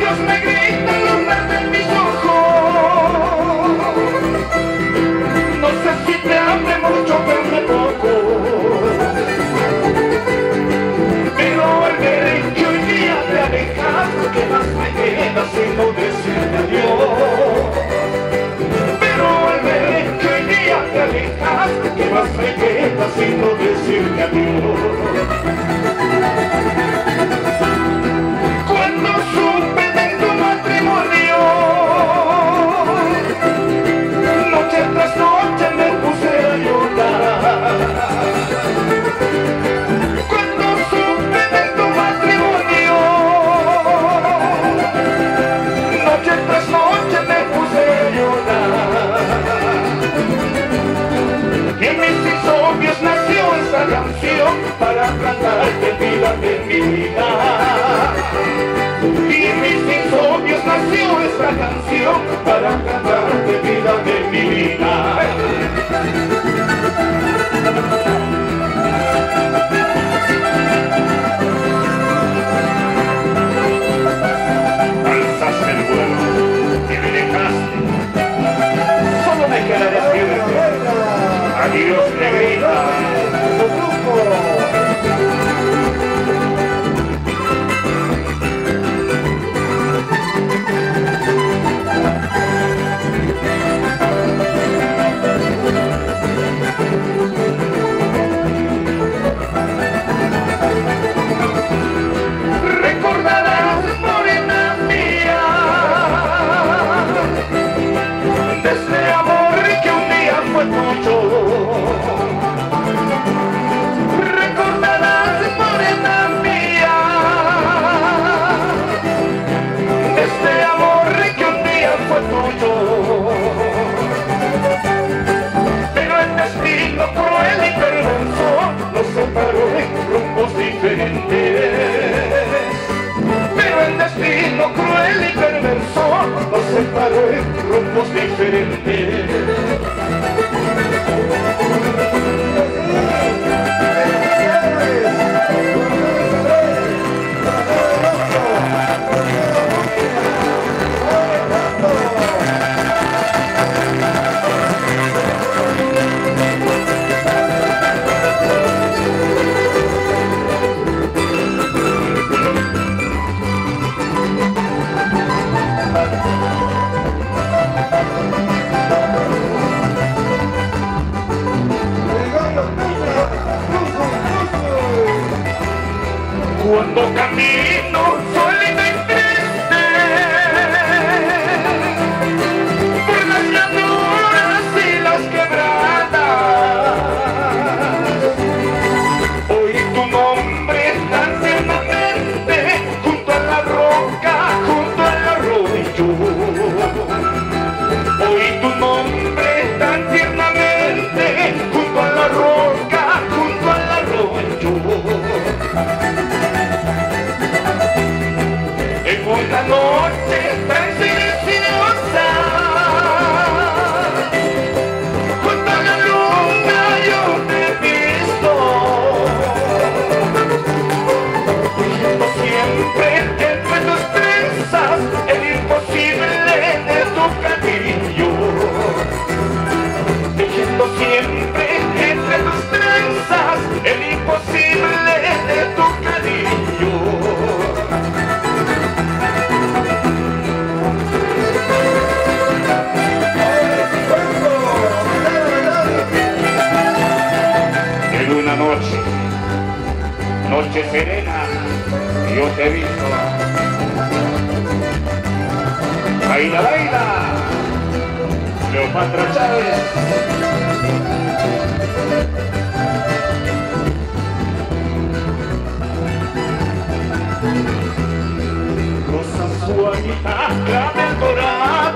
Sino decirte adiós. Cuando supe de tu matrimonio, noche tras noche me puse a llorar. Cuando supe de tu matrimonio, noche tras noche me puse a llorar. Y en mis insomnios nació esta canción para cantarte vida de mi vida. Y en mis insomnios nació esta canción para cantarte vida de mi vida. Alzaste el vuelo y me dejaste. Solo me queda decirte adiós, negrita. Recordarás, morena mía, de este amor que un día fue tuyo. Recordarás, morena mía, de este amor que un día fue tuyo. Pero el destino cruel y perverso nos separó en rumbos diferentes. Pero el destino cruel y perverso nos separó en rumbos diferentes. Cuando camino solita y triste por las llanuras y las quebradas, oí tu nombre tan tiernamente junto a la roca, junto al arroyo. Oí tu nombre tan tiernamente junto a la roca, junto al arroyo. En una noche tan silenciosa, junto a la luna yo te he visto, diciendo siempre entre tus trenzas el imposible de tu cariño, diciendo siempre entre tus trenzas el imposible de tu cariño. Noche serena, yo te he visto. Baila, baila, Cleopatra Chávez. Rosa Juanita, clave dorada.